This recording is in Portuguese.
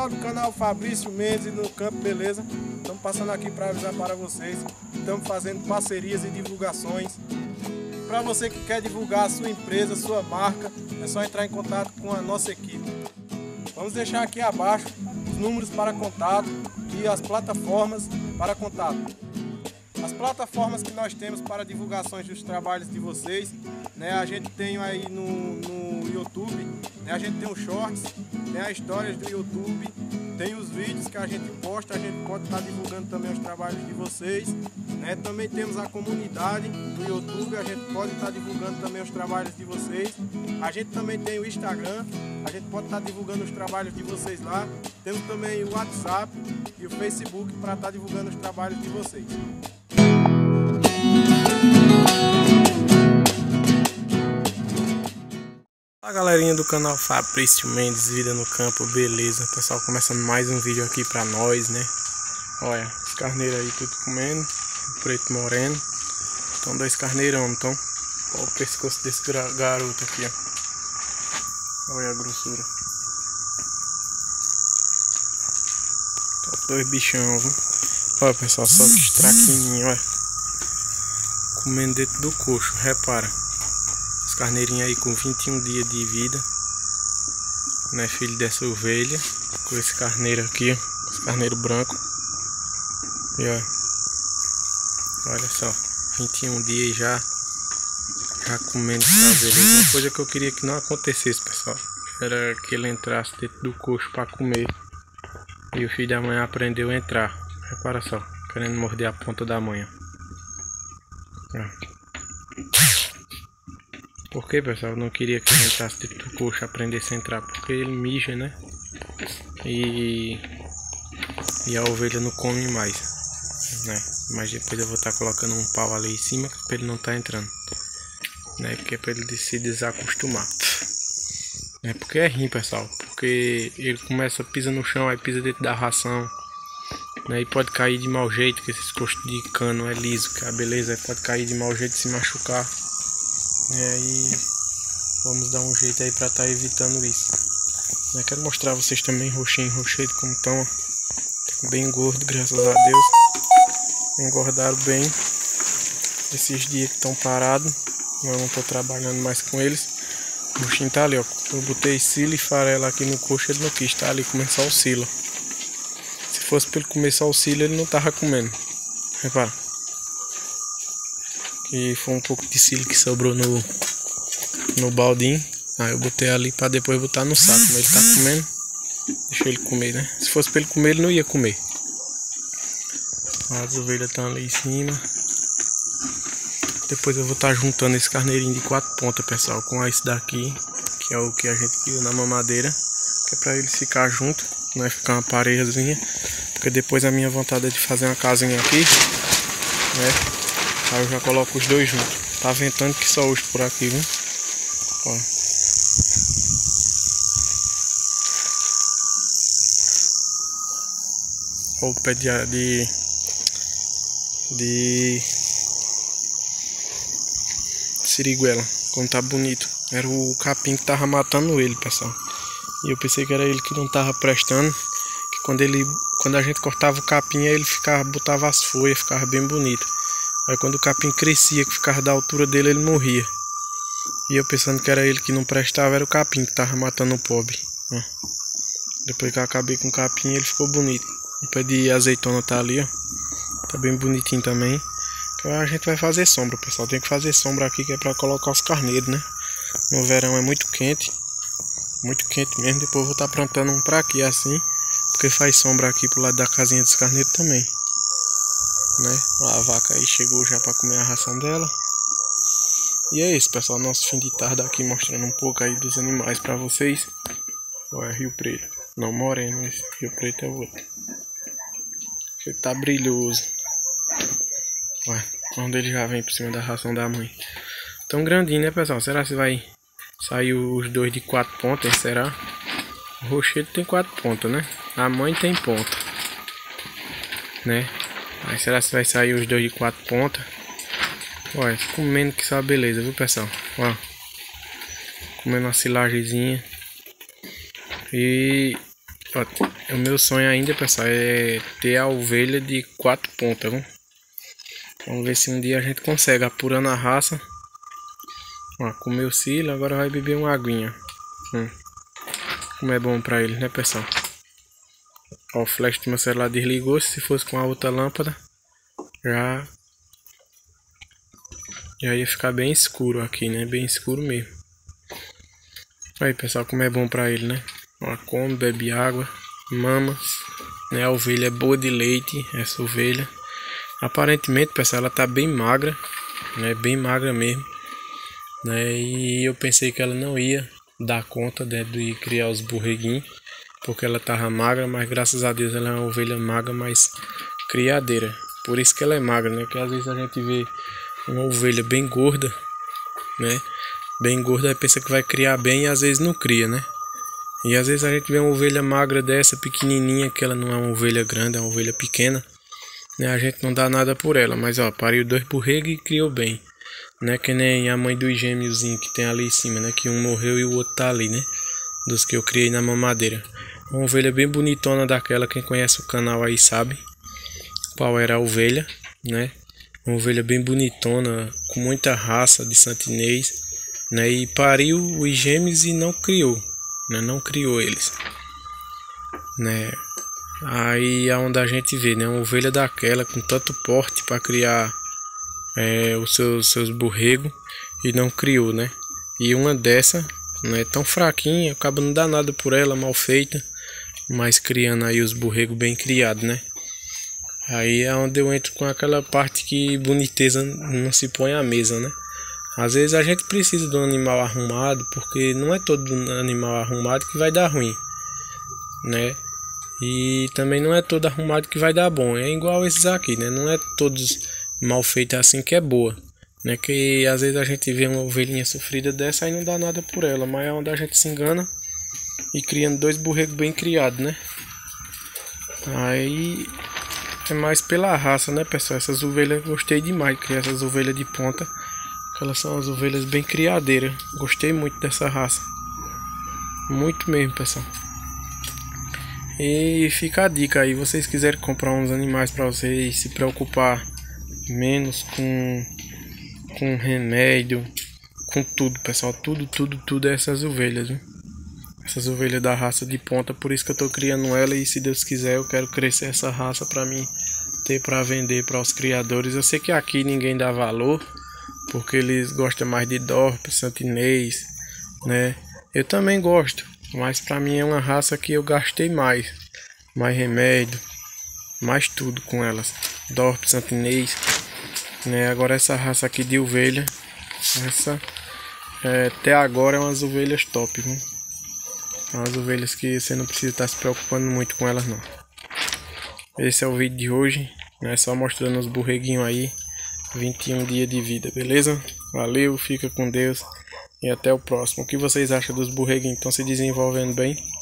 pessoal do canal Fabrício Mendes e no Campo Beleza, estamos passando aqui para avisar para vocês. Estamos fazendo parcerias e divulgações. Para você que quer divulgar a sua empresa, sua marca, é só entrar em contato com a nossa equipe. Vamos deixar aqui abaixo os números para contato e as plataformas para contato. As plataformas que nós temos para divulgações dos trabalhos de vocês, né? A gente tem aí no YouTube, né? A gente tem os shorts, tem as histórias do YouTube, tem os vídeos que a gente posta, a gente pode estar divulgando também os trabalhos de vocês, né? Também temos a comunidade do YouTube, a gente pode estar divulgando também os trabalhos de vocês. A gente também tem o Instagram, a gente pode estar divulgando os trabalhos de vocês lá. Temos também o WhatsApp e o Facebook para estar divulgando os trabalhos de vocês. Fala galerinha do canal Fabrício Mendes, Vida no Campo, beleza? Pessoal, começando mais um vídeo aqui pra nós, né? Olha, os carneiros aí tudo comendo, preto moreno. Então 2 carneirão, então. Olha o pescoço desse garoto aqui, ó. Olha a grossura. Então 2 bichão, viu? Olha pessoal, só que estraquininho, olha. Comendo dentro do coxo, repara. Os carneirinhos aí com 21 dias de vida, né? Filho dessa ovelha. Com esse carneiro aqui, ó. Esse carneiro branco. E olha só, 21 dias já comendo essa beleza. Uma coisa que eu queria que não acontecesse, pessoal, era que ele entrasse dentro do coxo para comer. E o filho da mãe aprendeu a entrar. Repara só, querendo morder a ponta da mãe. Por que, pessoal? Eu não queria que ele entrasse dentro do coxo, aprendesse a entrar, porque ele mija, né? E a ovelha não come mais, né? Mas depois eu vou estar colocando um pau ali em cima para ele não estar entrando, né? Porque é para ele se desacostumar, né? Porque é ruim, pessoal, porque ele começa a pisar no chão, aí pisa dentro da ração, né? E pode cair de mau jeito, que esses coxos de cano é liso, que a beleza pode cair de mau jeito e se machucar. E aí vamos dar um jeito aí para estar evitando isso. Eu quero mostrar a vocês também roxinho, rochedo como estão, bem gordo, graças a Deus. Engordaram bem esses dias que estão parados. Eu não estou trabalhando mais com eles. O roxinho tá ali, ó. Eu botei silo e farela aqui no coxo, ele não quis, tá ali comendo só o silo. Se fosse para ele comer só o silo, ele não tava comendo. Repara. E foi um pouco de silo que sobrou no baldinho. Aí eu botei ali para depois botar no saco. Mas ele tá comendo, deixa ele comer, né? Se fosse para ele comer, ele não ia comer. As ovelhas estão ali em cima. Depois eu vou estar juntando esse carneirinho de 4 pontas, pessoal, com esse daqui, que é o que a gente cria na mamadeira, que é para eles ficar junto, não é ficar uma parejazinha. Porque depois a minha vontade é de fazer uma casinha aqui, né? Aí eu já coloco os dois juntos. Tá ventando que só hoje por aqui, viu? Ó. Olha o pé de siriguela, como tá bonito. Era o capim que tava matando ele, pessoal. E eu pensei que era ele que não tava prestando. Que quando a gente cortava o capim, ele botava as folhas, ficava bem bonito. Aí quando o capim crescia, que ficava da altura dele, ele morria. E eu pensando que era ele que não prestava, era o capim que tava matando o pobre. Ó. Depois que eu acabei com o capim, ele ficou bonito. O pé de azeitona tá ali, ó. Tá bem bonitinho também. Então a gente vai fazer sombra, pessoal. Tem que fazer sombra aqui, que é pra colocar os carneiros, né? No verão é muito quente. Muito quente mesmo. Depois eu vou estar plantando um pra aqui assim. Porque faz sombra aqui pro lado da casinha dos carneiros também, né? A vaca aí chegou já para comer a ração dela. E é isso, pessoal, nosso fim de tarde aqui, mostrando um pouco aí dos animais para vocês. Olha, Rio Preto, não Moreno, esse Rio Preto é outro. Ele tá brilhoso. Olha, onde ele já vem por cima da ração da mãe. Tão grandinho, né, pessoal? Será que vai sair os dois de 4 pontas? Será? O rochedo tem 4 pontas, né? A mãe tem ponta, né? Aí será que vai sair os dois de 4 pontas? Olha, comendo que só beleza, viu, pessoal? Ó, comendo uma silagezinha. E ó, O meu sonho ainda, pessoal, é ter a ovelha de 4 pontas, viu? Vamos ver se um dia a gente consegue, apurando a raça. Ó, comeu o cílio, agora vai beber uma aguinha. Como é bom pra ele, né, pessoal? Ó, o flash do meu celular desligou. Se fosse com a outra lâmpada, já ia ficar bem escuro aqui, né? Bem escuro mesmo. Aí, pessoal, como é bom pra ele, né? Ó, come, bebe água, mama, né? A ovelha é boa de leite, essa ovelha. Aparentemente, pessoal, ela tá bem magra, né? Bem magra mesmo, né? E eu pensei que ela não ia dar conta, né, de criar os borreguinhos, porque ela tava magra, mas graças a Deus ela é uma ovelha magra, mas criadeira. Por isso que ela é magra, né? Porque às vezes a gente vê uma ovelha bem gorda, né? Bem gorda, pensa que vai criar bem e às vezes não cria, né? E às vezes a gente vê uma ovelha magra dessa, pequenininha, que ela não é uma ovelha grande, é uma ovelha pequena, né? A gente não dá nada por ela, mas ó, pariu 2 borregos e criou bem, né? Que nem a mãe dos gêmeozinhos que tem ali em cima, né? Que um morreu e o outro tá ali, né? Dos que eu criei na mamadeira. Uma ovelha bem bonitona daquela, quem conhece o canal aí sabe qual era a ovelha, né? Uma ovelha bem bonitona, com muita raça de santinês, né? E pariu os gêmeos e não criou, né? Não criou eles, né? Aí é onde a gente vê, né? Uma ovelha daquela com tanto porte para criar os seus borregos e não criou, né? E uma dessa, né? Tão fraquinha, acaba não dá nada por ela, mal feita, mas criando aí os borregos bem criados, né? Aí é onde eu entro com aquela parte que boniteza não se põe à mesa, né? Às vezes a gente precisa de um animal arrumado, porque não é todo animal arrumado que vai dar ruim, né? E também não é todo arrumado que vai dar bom. É igual esses aqui, né? Não é todos mal feitos assim que é boa, né? Que às vezes a gente vê uma ovelhinha sofrida dessa e não dá nada por ela, mas é onde a gente se engana e criando 2 borregos bem criados, né? Aí é mais pela raça, né, pessoal? Essas ovelhas eu gostei demais de criar essas ovelhas de ponta, que elas são as ovelhas bem criadeiras. Gostei muito dessa raça, muito mesmo, pessoal. E fica a dica aí, vocês quiserem comprar uns animais para vocês se preocupar menos com remédio, com tudo, pessoal, tudo é essas ovelhas, viu? Essas ovelhas da raça de ponta, por isso que eu tô criando ela e se Deus quiser eu quero crescer essa raça para mim ter para vender para os criadores. Eu sei que aqui ninguém dá valor, porque eles gostam mais de Dorp, santinês, né? Eu também gosto, mas para mim é uma raça que eu gastei mais remédio, mais tudo com elas. Dorp, santinês, né? Agora essa raça aqui de ovelha, essa até agora é umas ovelhas top, viu? Umas ovelhas que você não precisa estar se preocupando muito com elas não. Esse é o vídeo de hoje, né? Só mostrando os borreguinhos aí, 21 dias de vida, beleza? Valeu, fica com Deus e até o próximo. O que vocês acham dos borreguinhos? Estão se desenvolvendo bem?